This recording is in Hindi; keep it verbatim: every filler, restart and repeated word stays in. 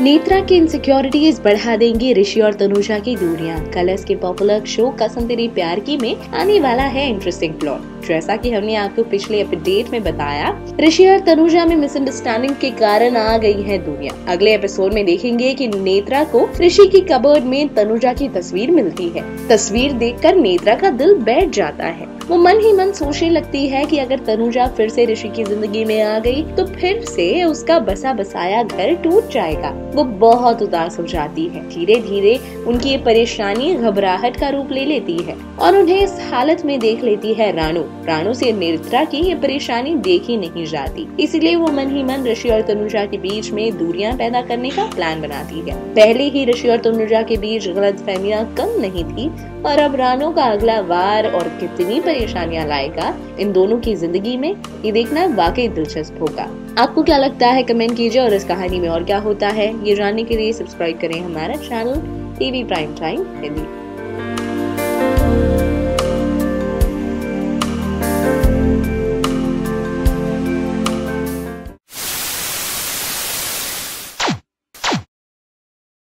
नेत्रा की इनसिक्योरिटीज बढ़ा देंगी ऋषि और तनुजा की दूरियां। कलर्स के पॉपुलर शो कसम तेरी प्यार की में आने वाला है इंटरेस्टिंग प्लॉट। जैसा कि हमने आपको पिछले अपडेट में बताया, ऋषि और तनुजा में मिसअंडरस्टैंडिंग के कारण आ गई है दूरियां। अगले एपिसोड में देखेंगे कि नेत्रा को ऋषि की कबर्ड में तनुजा की तस्वीर मिलती है। तस्वीर देखकर नेत्रा का दिल बैठ जाता है। वो मन ही मन सोचने लगती है कि अगर तनुजा फिर से ऋषि की जिंदगी में आ गई तो फिर से उसका बसा बसाया घर टूट जाएगा। वो बहुत उदास हो जाती है। धीरे धीरे उनकी ये परेशानी घबराहट का रूप ले लेती है और उन्हें इस हालत में देख लेती है रानू। रानू से नेत्रा की ये परेशानी देखी नहीं जाती, इसलिए वो मन ही मन ऋषि और तनुजा के बीच में दूरियां पैदा करने का प्लान बनाती है। पहले ही ऋषि और तनुजा के बीच गलतफहमियां कम नहीं थी और अब रानू का अगला वार और कितनी परेशानियां लाएगा इन दोनों की जिंदगी में, ये देखना वाकई दिलचस्प होगा। आपको क्या लगता है कमेंट कीजिए और इस कहानी में और क्या होता है ये जानने के लिए सब्सक्राइब करें हमारा channel TV prime time Hindi.